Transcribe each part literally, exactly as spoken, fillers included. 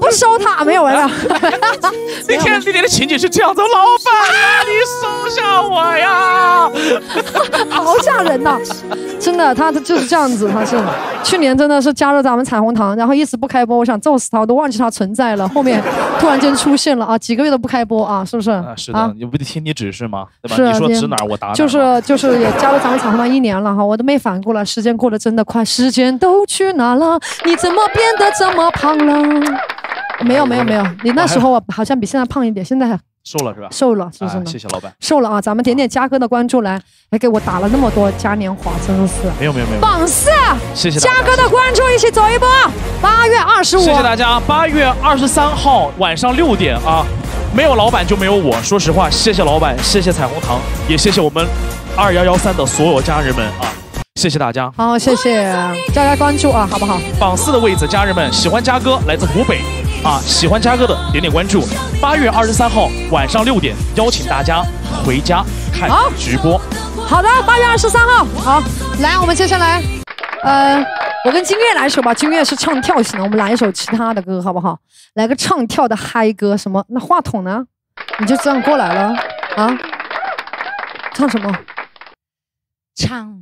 不收他，没有没有。 那天那天的情景是这样子，老板啊，你收下我呀！ 好吓人呐！真的，他就是这样子，他是去年真的是加入咱们彩虹糖，然后一直不开播，我想揍死他，我都忘记他存在了。后面突然间出现了啊，几个月都不开播啊，是不是？ 啊，是的，啊、你不得听你指示吗？对吧？ 是、啊、 你说指哪儿我打哪儿。 就是就是也加入咱们彩虹糖一年了哈，我都没反过来，时间过得真的快，时间都去哪了？你怎么变得这么胖了？没有没有没有，你那时候好像比现在胖一点，现在。 瘦了是吧？ 瘦了，是不是、啊？ 谢谢老板。 瘦了啊！咱们点点嘉哥的关注来，还给我打了那么多嘉年华，真的是。 没有没有没有。 榜四， 谢谢嘉哥的关注，一起走一波。八月二十五， 谢谢大家。八月二十三号晚上六点啊，没有老板就没有我。说实话，谢谢老板，谢谢彩虹糖，也谢谢我们二幺幺三的所有家人们啊。谢谢大家。 好，谢谢大家关注啊，好不好？ 榜四的位置，家人们喜欢嘉哥，来自湖北。啊，喜欢嘉哥的点点关注。八月二十三号晚上六点，邀请大家回家看直播。 好的，八月二十三号，好，来，我们接下来，呃，我跟金月来一首吧。金月是唱跳型的，我们来一首其他的歌，好不好？来个唱跳的嗨歌，什么？那话筒呢？你就这样过来了啊？唱什么？ 唱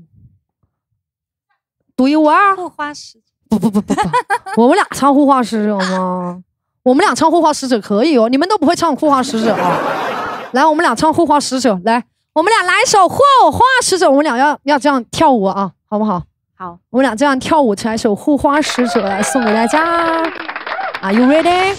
独一无二。 护花使。 不不不不不，我们俩唱护花使者吗？我们俩唱护花使者可以哦，你们都不会唱护花使者啊。来，我们俩唱护花使者，来，我们俩来一首护花使者，我们俩要要这样跳舞啊，好不好？ 好， 我们俩这样跳舞，唱一首护花使者来送给大家。Are you ready？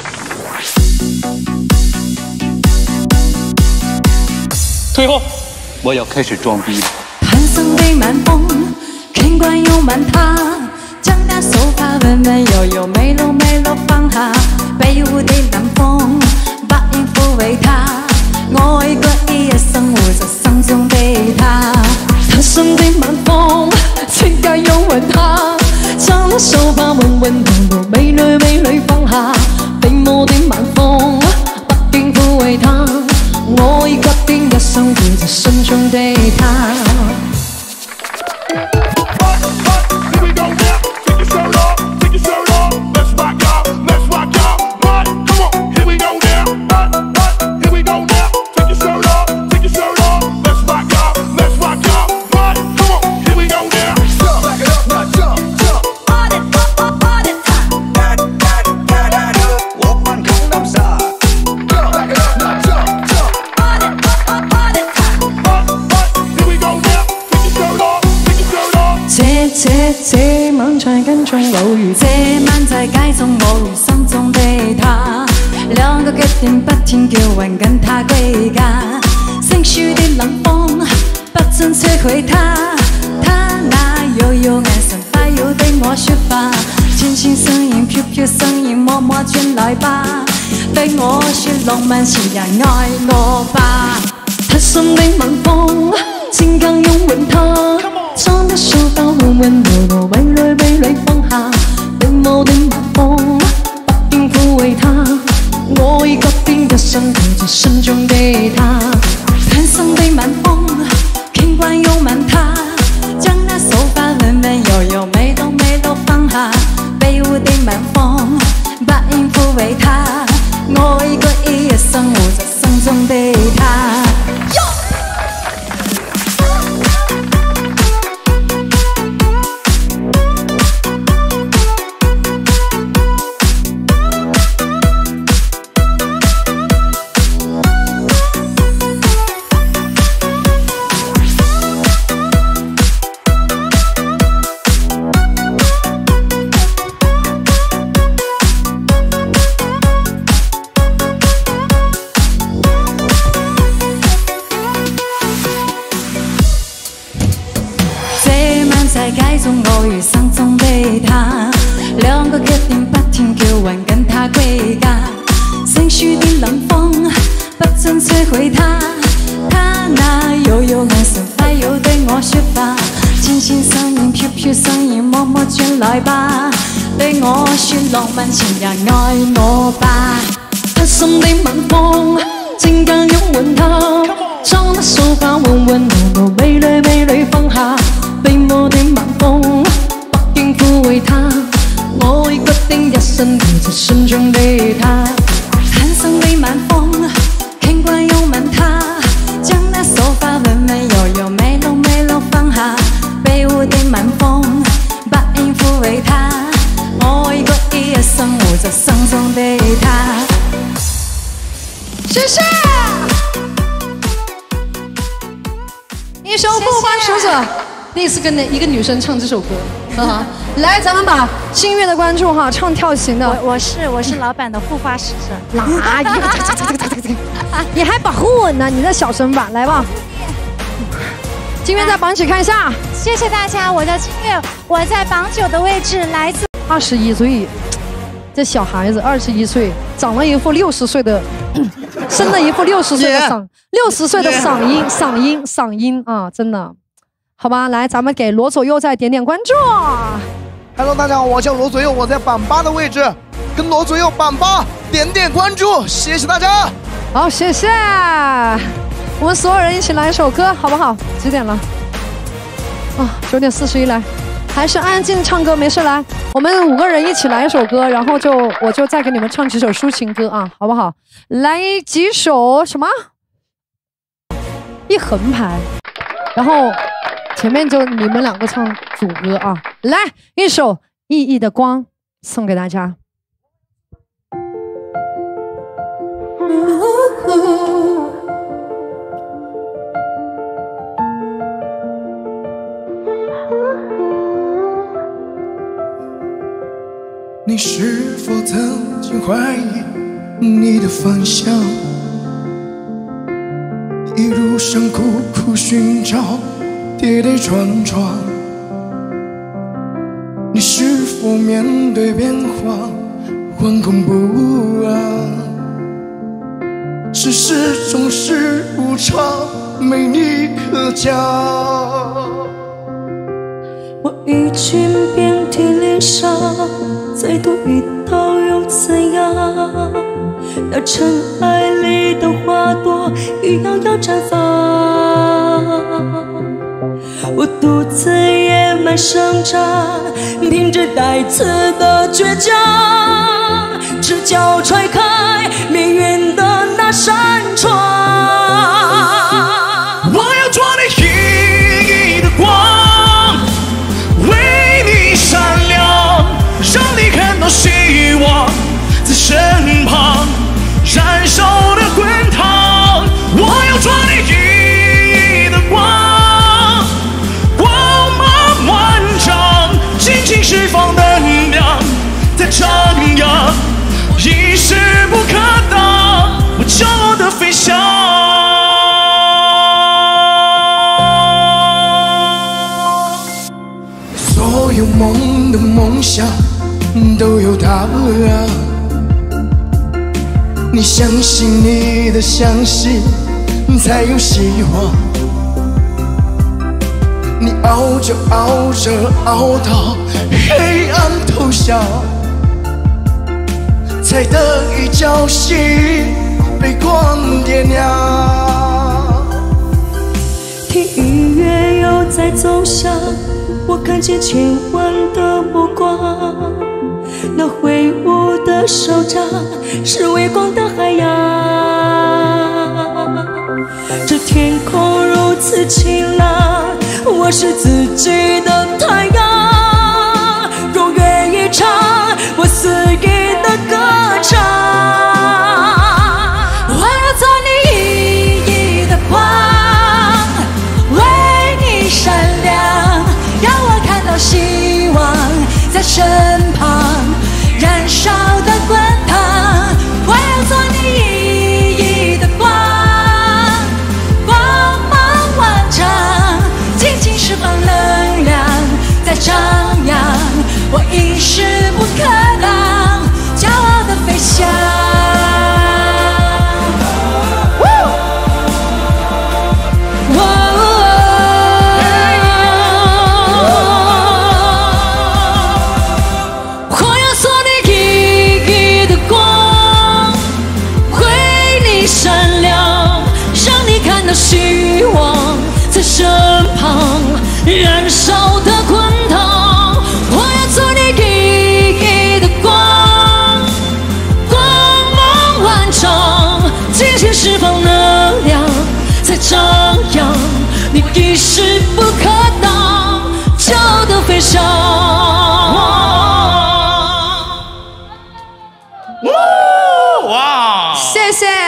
退后，我要开始装逼了。 盘上的晚风，尽管有满它。将那手法温温柔柔、美柔美柔放下，卑污的冷風，不應撫慰他。愛過一日生活在心中的他，他生的晚風，情感擁吻他。將那手法温温柔柔、美女美女放下，卑污的晚風，不應撫慰他。愛過一日生活在心中的他。這晚在跟蹤偶遇，這晚在街中我與心中的他，兩個腳定不停叫喚跟他歸家。生疏的冷風不准摧毀他，他那幽幽眼神快要對我說話，輕輕聲音飄飄聲音默默轉來吧，對我說浪漫情人愛我吧。他心的晚風，情感擁吻他。將那手法温温柔柔、美女美女放下，卑污的晚風，不應撫慰他。愛過邊個生活在心中的他，貪心的晚風，傾慣擁吻他。將那手法温温柔柔、美柔美柔放下，卑污的晚風，不應撫慰他。愛過一日生活在心中的他。在街中我與心中的他，兩個腳定不停叫喚跟他歸家。生疏的冷風不准摧毀他，他那幽幽眼神快要對我說話，輕輕聲音飄飄聲音默默轉來吧，對我說浪漫情人愛我吧。他心的晚風，情感擁吻他，將那手法温温柔柔、美女美女放下。卑污的晚風，不應撫慰他，愛過定一生陪着心中的他。寒霜里晚风，牵挂又吻他，将那手发温温柔柔、美浓美浓放下。被窝的晚风，把音抚慰他。爱过一生，护着心中的他。 谢谢。一首《护花使者》，第一次跟一个女生唱这首歌，啊，来，咱们把新月的关注哈，唱跳型的。 我我是我是老板的护花使者。 哪有？你还保护我呢？你再小声吧，来吧。金月在榜起看一下。 谢谢大家，我叫金月，我在榜九的位置，来自二十一岁，这小孩子二十一岁，长了一副六十岁的，生了一副六十岁的嗓，六十岁的嗓音，嗓音，嗓音啊，真的，好吧，来，咱们给罗左右再点点关注。 Hello， 大家好，我叫罗左右，我在榜八的位置，跟罗左右榜八点点关注，谢谢大家。 好，谢谢。我们所有人一起来一首歌，好不好？几点了？啊，九点四十一来，还是安安静静唱歌，没事来。我们五个人一起来一首歌，然后就我就再给你们唱几首抒情歌啊，好不好？来几首什么？一横排，然后前面就你们两个唱主歌啊。来一首《熠熠的光》送给大家。 你是否曾经怀疑你的方向？一路上苦苦寻找，跌跌撞撞。你是否面对变化惶恐不安？世事总是无常，没你可讲。 我已经遍体鳞伤，再多一刀又怎样？那尘埃里的花朵一样要绽放。我独自野蛮生长，凭着带刺的倔强，赤脚踹开命运的那扇窗。 我要做你熠熠的光，为你闪亮，让你看到希望在身旁，燃烧的滚烫。我要做你熠熠的光，光芒万丈，尽情释放能量，在张扬，一势不可挡，我骄傲的飞翔。所有梦的梦想都有答案，你相信你的相信，才有希望。你熬着熬着熬到黑暗投降，才得以侥幸被光点亮。 听音乐又在奏响，我看见千万的目光，那挥舞的手掌是微光的海洋。这天空如此晴朗，我是自己的太阳。若愿意唱，我肆意的歌唱。我要做你熠熠的光，为你闪亮，让我看到希望在身旁，燃烧的滚烫。我要做你熠熠的光，光芒万丈，尽情释放能量，在张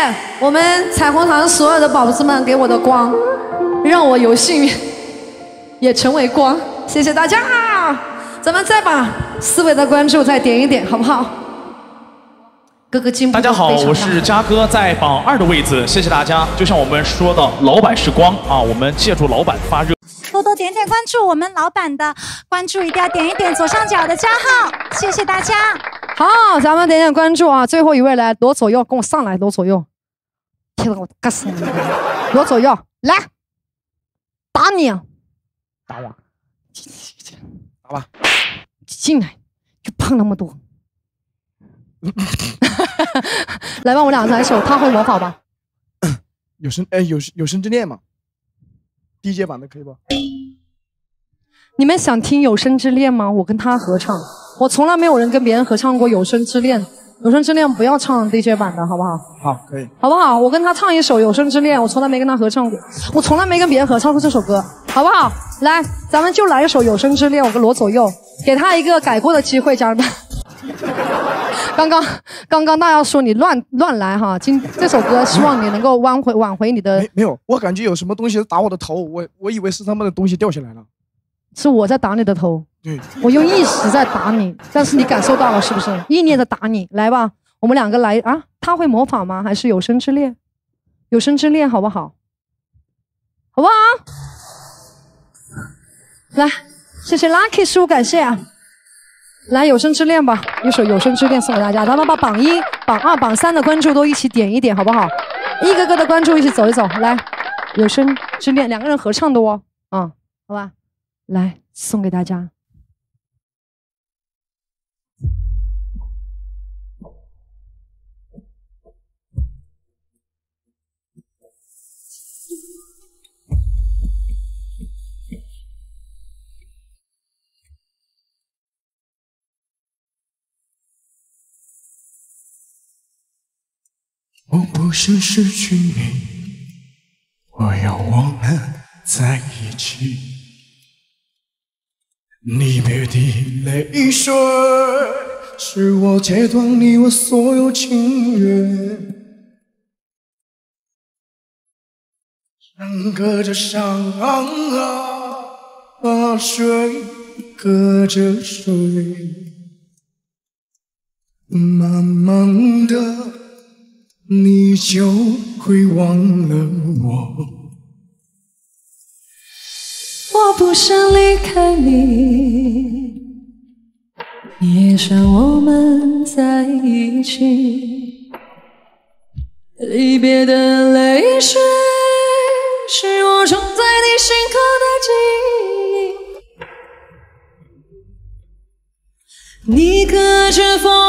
我们彩虹糖所有的宝子们给我的光，让我有幸也成为光。谢谢大家，咱们再把四位的关注再点一点，好不好？哥哥进步。 大家好，我是嘉哥，在榜二的位置，谢谢大家。就像我们说的，老板是光啊，我们借助老板发热。 多多点点关注我们老板的关注，一定要点一点左上角的加号，谢谢大家。 好，咱们点点关注啊！最后一位来，罗左右，跟我上来，罗左右，天哪，我干死你！罗左右，来，打你啊！ 打我，打吧， 进来，就胖那么多。来吧，我俩来首，他会模仿吧？ 有生哎，有有生之恋吗 ？D J 版的可以不？ 你们想听《有生之恋》吗？我跟他合唱，我从来没有人跟别人合唱过《有生之恋》。《有生之恋》不要唱 D J 版的，好不好？ 好，可以， 好不好？我跟他唱一首《有生之恋》，我从来没跟他合唱过，我从来没跟别人合唱过这首歌，好不好？来，咱们就来一首《有生之恋》，我跟罗左右，给他一个改过的机会，家人们。刚刚刚刚大家说你乱乱来哈，今这首歌希望你能够挽回挽回你的。 没没有，我感觉有什么东西打我的头，我我以为是他们的东西掉下来了。 是我在打你的头， 对， 我用意识在打你，但是你感受到了是不是？意念的打你，来吧，我们两个来啊！他会模仿吗？还是有生之恋？有生之恋好不好？好不好？来，谢谢 Lucky 叔，感谢啊！来，有生之恋吧，一首有生之恋送给大家，咱们把榜一、榜二、榜三的关注都一起点一点，好不好？一个个的关注一起走一走，来，有生之恋，两个人合唱的哦，啊、嗯，好吧。来送给大家。 我不是失去你，我要我们在一起。离别的泪水，是我切断你我所有情缘。山隔着山啊，水隔着水，慢慢的你就会忘了我。 我不想离开你，也想我们在一起。离别的泪水，是我种在你心口的记忆。你隔着风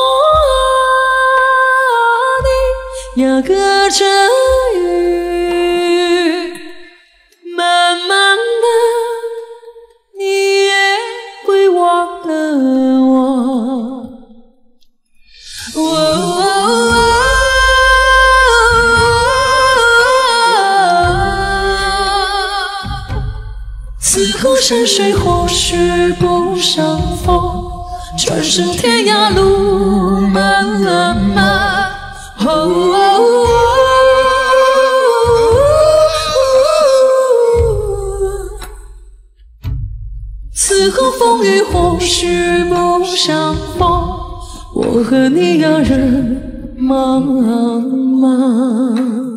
啊，你也隔着雨，慢慢的你也会忘了我。哦哦此后山水或许不相逢，转身天涯路漫漫。哦哦此后风雨或许不相逢，我和你两人茫茫。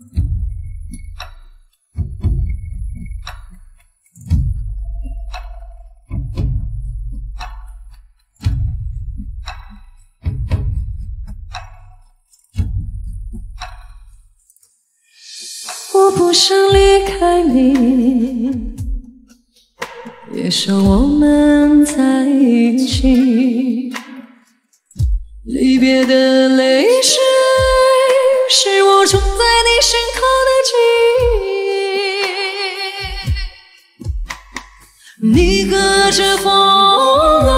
我不想离开你，也想我们在一起。离别的泪水，是我种在你心口的记忆。你隔着风啊，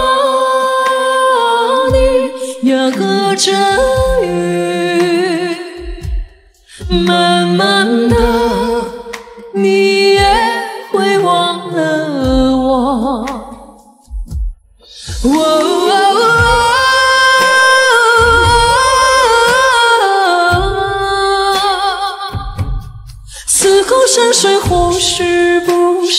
你也隔着雨，慢慢的你也会忘了我。哦哦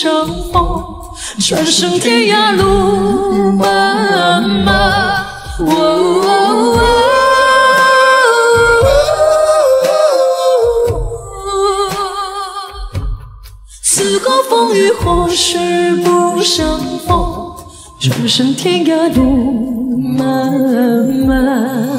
相逢，转身天涯路漫漫。哦哦哦此后风雨或许不相逢，转身天涯路漫漫。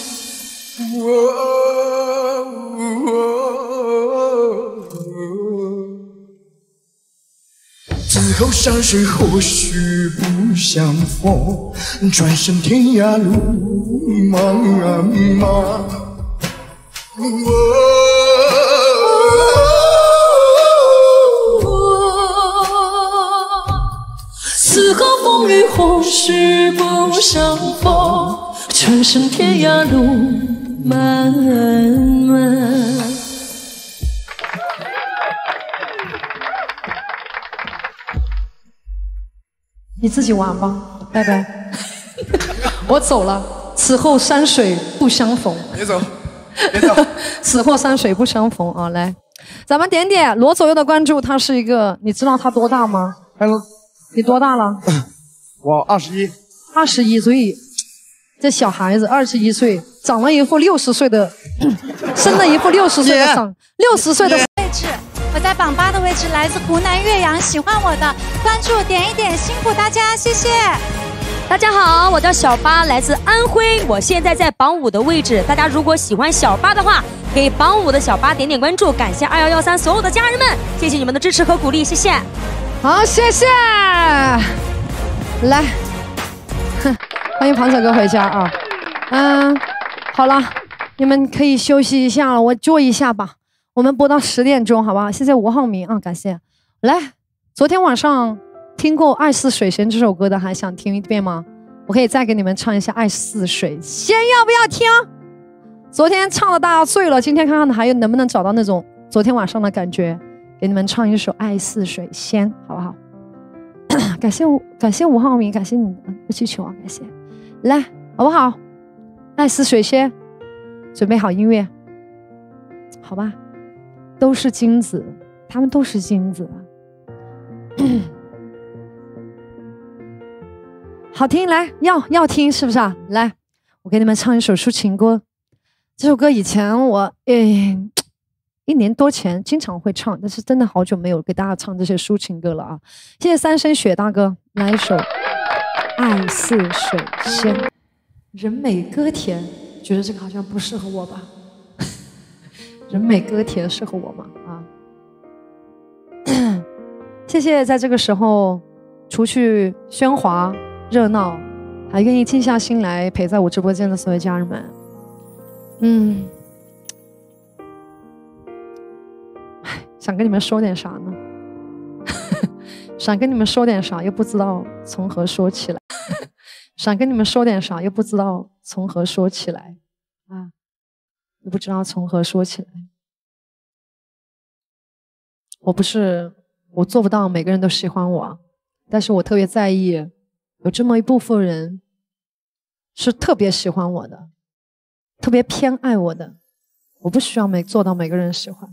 此后山水或许不相逢，转身天涯路漫漫。 此后风雨或许不相逢，转身天涯路漫漫。 你自己玩吧，拜拜。我走了。此后山水不相逢。 别走，别走。 此后山水不相逢啊！来，咱们点点罗左右的关注，他是一个，你知道他多大吗？ Hello， 你多大了？ 我二十一。 二十一岁，这小孩子二十一岁，长了一副六十岁的，生了一副六十岁的长，六十岁的。 位置，我在榜八的位置，来自湖南岳阳，喜欢我的关注点一点，辛苦大家，谢谢。 大家好，我叫小八，来自安徽，我现在在榜五的位置。大家如果喜欢小八的话，给榜五的小八点点关注，感谢二一一三所有的家人们，谢谢你们的支持和鼓励，谢谢。 好，谢谢。来，哼，欢迎庞小哥回家啊。嗯，好了，你们可以休息一下了，我坐一下吧。我们播到十点钟，好不好？谢谢吴浩明啊，感谢。来，昨天晚上听过《爱似水仙》这首歌的，还想听一遍吗？我可以再给你们唱一下《爱似水仙》，要不要听？昨天唱的大家醉了，今天看看还有能不能找到那种昨天晚上的感觉，给你们唱一首《爱似水仙》，好不好？感谢感谢吴浩明，感谢你的需求啊，感谢。来，好不好？《爱似水仙》，准备好音乐，好吧？都是金子，他们都是金子。好听，来，要要听是不是啊？来，我给你们唱一首抒情歌。这首歌以前我诶一年多前经常会唱，但是真的好久没有给大家唱这些抒情歌了啊！谢谢三生雪大哥，来一首《爱似水仙》。人美歌甜，觉得这个好像不适合我吧？人美歌甜适合我吗？啊！谢谢在这个时候除去喧哗热闹，还愿意静下心来陪在我直播间的所有家人们。嗯，想跟你们说点啥呢？想跟你们说点啥，又不知道从何说起来。想跟你们说点啥，又不知道从何说起来啊，又不知道从何说起来。我不是，我做不到每个人都喜欢我，但是我特别在意有这么一部分人是特别喜欢我的，特别偏爱我的。我不需要每做到每个人喜欢，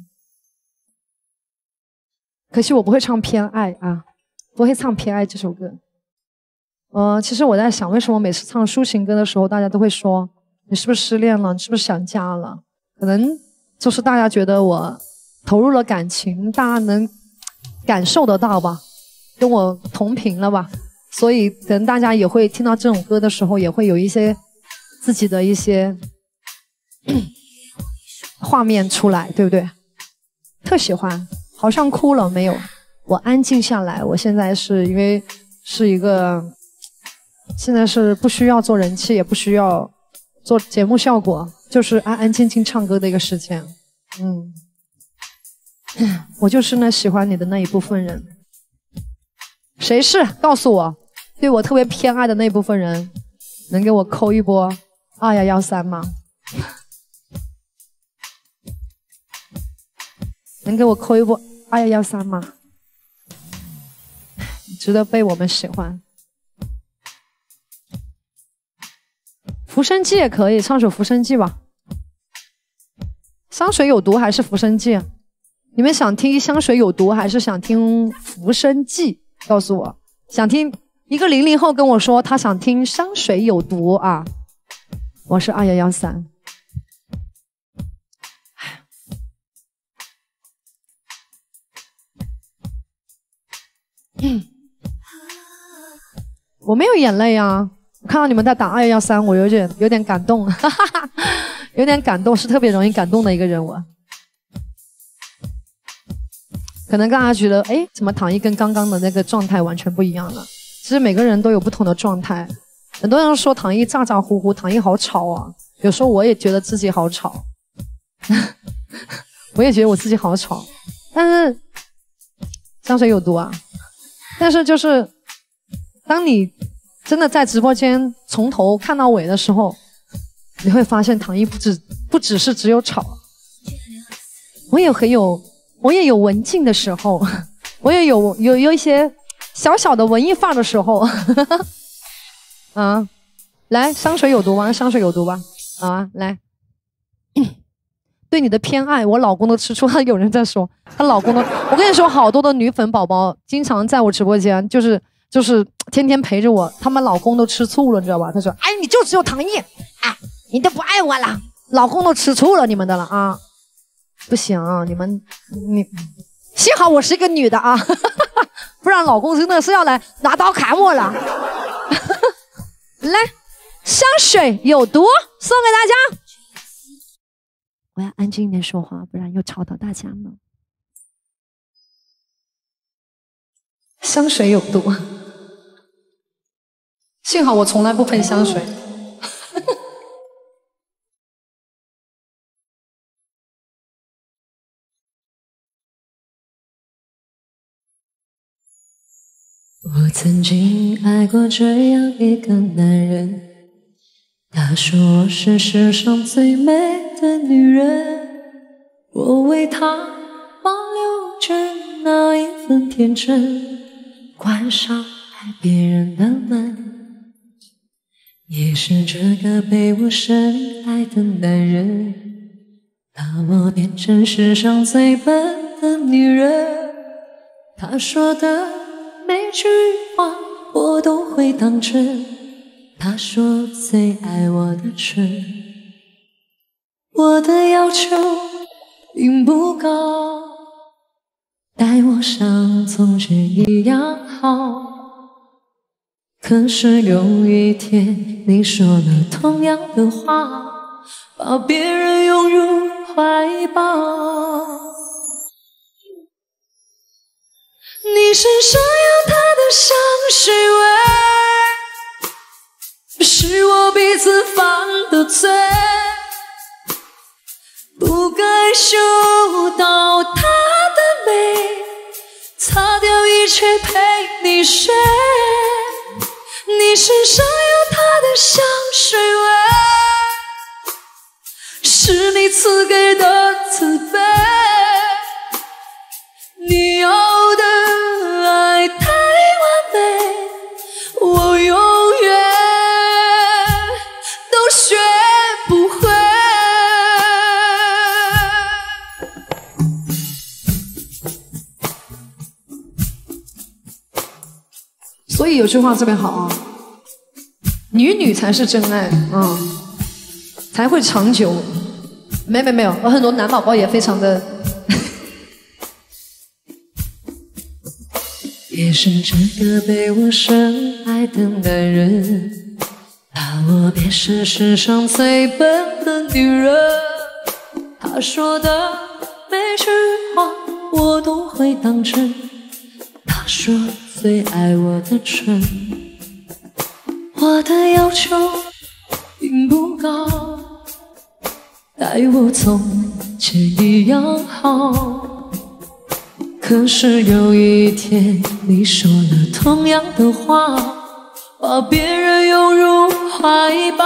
可惜我不会唱偏爱啊，不会唱偏爱这首歌。呃，其实我在想，为什么每次唱抒情歌的时候，大家都会说你是不是失恋了，你是不是想家了？可能就是大家觉得我投入了感情，大家能感受得到吧，跟我同频了吧，所以可能大家也会听到这种歌的时候，也会有一些自己的一些画面出来，对不对？特喜欢，好像哭了没有？我安静下来，我现在是因为是一个，现在是不需要做人气，也不需要做节目效果，就是安安静静唱歌的一个时间。嗯，我就是那喜欢你的那一部分人。谁是？告诉我，对我特别偏爱的那一部分人，能给我扣一波二幺幺三吗？能给我扣一波二幺幺三吗？值得被我们喜欢。浮生记也可以，唱首浮生记吧。山水有毒还是浮生记？ 你们想听香水有毒还是想听浮生记？告诉我，想听一个零零后跟我说他想听香水有毒啊！我是二幺幺三。嗯，我没有眼泪啊！我看到你们在打二幺幺三，我有点有点感动，哈哈哈，有点感动，是特别容易感动的一个人物。可能大家觉得，哎，怎么唐艺跟刚刚的那个状态完全不一样了？其实每个人都有不同的状态。很多人说唐艺咋咋呼呼，唐艺好吵啊。有时候我也觉得自己好吵，我也觉得我自己好吵。但是香水有毒啊！但是就是当你真的在直播间从头看到尾的时候，你会发现唐艺不止不只是只有吵，我也很有。我也有文静的时候，我也有有有一些小小的文艺范儿的时候，啊，来，香水有毒吗？香水有毒吧？啊，来，对你的偏爱，我老公都吃醋。有人在说，她老公都，我跟你说，好多的女粉宝宝经常在我直播间，就是就是天天陪着我，他们老公都吃醋了，你知道吧？他说，哎，你就只有唐艺，哎，你都不爱我了，老公都吃醋了，你们的了啊。不行啊，你们你幸好我是一个女的啊，不然老公真的是要来拿刀砍我了。来，香水有毒，送给大家。我要安静一点说话，不然又吵到大家了。香水有毒，幸好我从来不喷香水。 我曾经爱过这样一个男人，他说我是世上最美的女人，我为他保留着那一份天真，关上爱别人的门。也是这个被我深爱的男人，把我变成世上最笨的女人。他说的每句话我都会当真，他说最爱我的唇，我的要求并不高，待我像从前一样好。可是有一天你说了同样的话，把别人拥入怀抱。你身上有他的香水味，是我彼此犯的罪，不该嗅到他的美，擦掉一切陪你睡。你身上有他的香水味，是你赐给的慈悲，你要的爱太完美，我永远都学不会。 所以有句话特别好啊，女女才是真爱，嗯，才会长久。没没没有，我很多男宝宝也非常的。 也是这个被我深爱的男人，把我变成世上最笨的女人。他说的每句话我都会当真，他说最爱我的唇，我的要求并不高，待我从前一样好。可是有一天你说了同样的话，把别人拥入怀抱。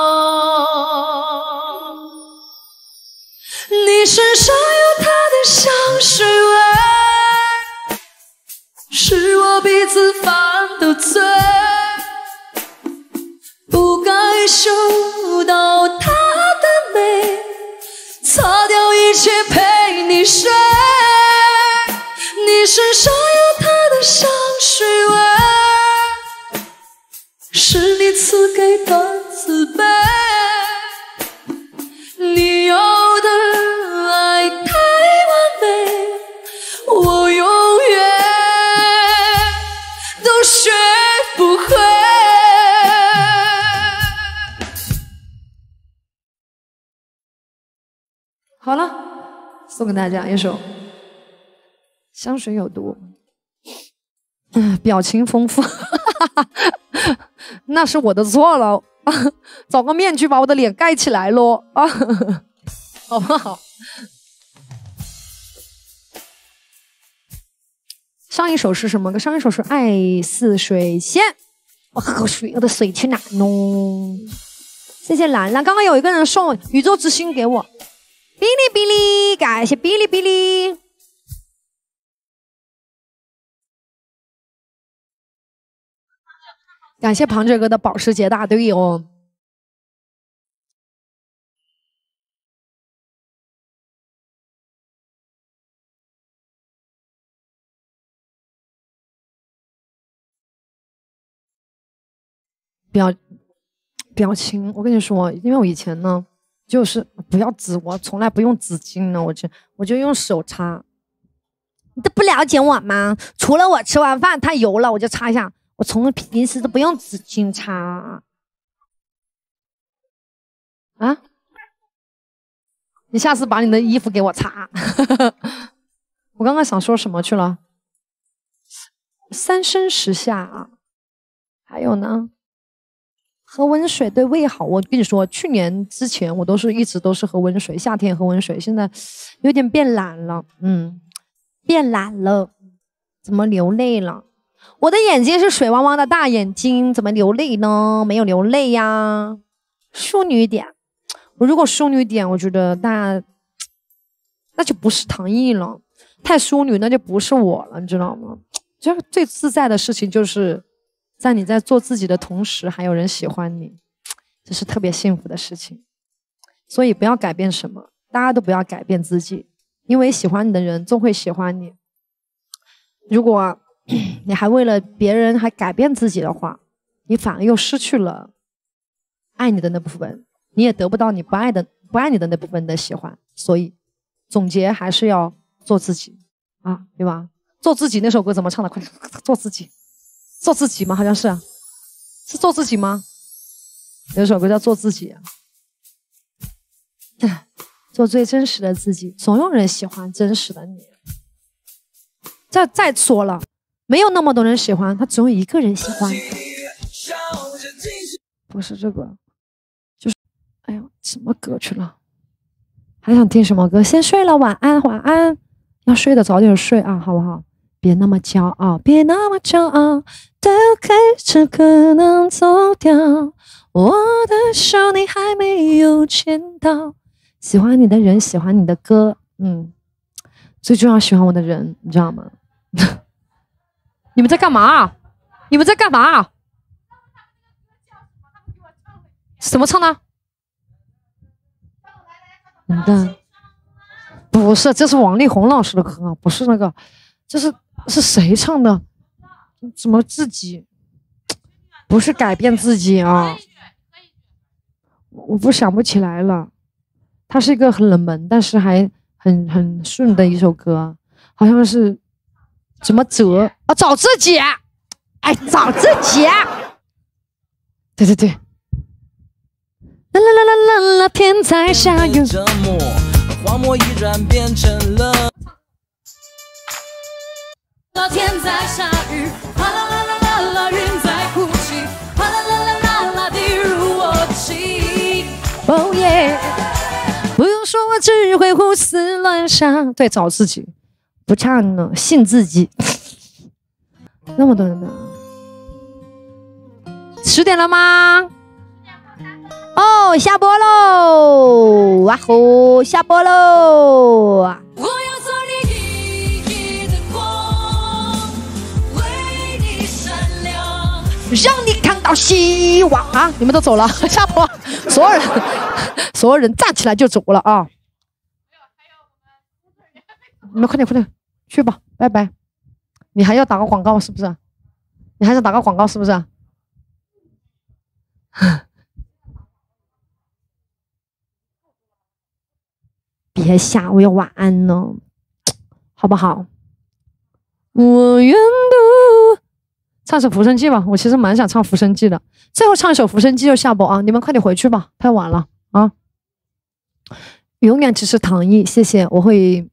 你身上有他的香水味，是我彼此犯的罪，不该嗅到他的美，擦掉一切陪你睡。 身上有他的香水味，是你赐给的慈悲。你要的爱太完美，我永远都学不会。好了，送给大家一首《香水有毒》。嗯，表情丰富，那是我的错了。找个面具把我的脸盖起来咯啊，好不好？上一首是什么歌？上一首是《爱似水仙》。我喝口水，我的水去哪弄？谢谢兰兰，刚刚有一个人送宇宙之星给我，哔哩哔哩，感谢哔哩哔哩。感谢庞哲哥的保时捷大队哦。表表情，我跟你说，因为我以前呢，就是不要纸，我从来不用纸巾呢，我就我就用手擦。你都不了解我吗？除了我吃完饭太油了，我就擦一下。我从平时都不用纸巾擦啊！你下次把你的衣服给我擦。我刚刚想说什么去了？三生石下啊，还有呢，喝温水对胃好。我跟你说，去年之前我都是一直都是喝温水，夏天喝温水，现在有点变懒了，嗯，变懒了，怎么流泪了？我的眼睛是水汪汪的大眼睛，怎么流泪呢？没有流泪呀，淑女点。我如果淑女点，我觉得那那就不是唐艺了，太淑女那就不是我了，你知道吗？就最自在的事情就是在你在做自己的同时，还有人喜欢你，这是特别幸福的事情。所以不要改变什么，大家都不要改变自己，因为喜欢你的人终会喜欢你。如果你还为了别人还改变自己的话，你反而又失去了爱你的那部分，你也得不到你不爱的不爱你的那部分的喜欢。所以总结还是要做自己啊，对吧？做自己那首歌怎么唱的？快做自己，做自己吗？好像是，是做自己吗？有首歌叫做自己啊，做最真实的自己，总有人喜欢真实的你。再再说了，没有那么多人喜欢，他只有一个人喜欢。不是这个，就是哎呦，什么歌去了？还想听什么歌？先睡了，晚安，晚安。要睡的早点睡啊，好不好？别那么骄傲，别那么骄傲，都开始可能走掉。我的手你还没有牵到。喜欢你的人，喜欢你的歌，嗯，最重要喜欢我的人，你知道吗？你们在干嘛？你们在干嘛？怎么唱的？你的不是，这是王力宏老师的歌，不是那个，这是是谁唱的？怎么自己？不是改变自己啊！我不想不起来了。它是一个很冷门，但是还很很顺的一首歌，好像是怎么折啊？找自己，哎，找自己。对对对。啦啦啦啦啦啦，天在下雨。荒漠已然变成了。天在下雨，哗啦啦啦啦啦，云在哭泣，哗啦啦啦啦啦，滴入我心。哦耶！不用说，我只会胡思乱想。对，找自己，不唱呢，信自己。那么多人呢？十点了吗？哦，下播喽！哇吼，下播喽！我要做你熠熠的光，为你闪亮，让你看到希望啊！你们都走了，下播，所有人，所有人站起来就走了啊！你们快点，快点，去吧，拜拜。 你还要打个广告是不是？你还是打个广告是不是？别吓，我要晚安呢，好不好？我愿赌，唱首《浮生记》吧。我其实蛮想唱《浮生记》的，最后唱一首《浮生记》就下播啊！你们快点回去吧，太晚了啊！永远支持唐毅，谢谢，我会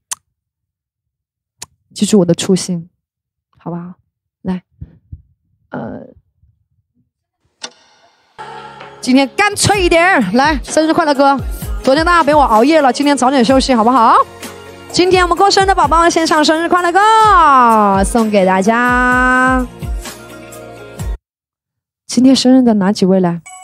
记住我的初心，好不好？来，呃，今天干脆一点，来，生日快乐歌！昨天大家陪我熬夜了，今天早点休息，好不好？今天我们过生日的宝宝先唱生日快乐歌，送给大家。今天生日的哪几位来？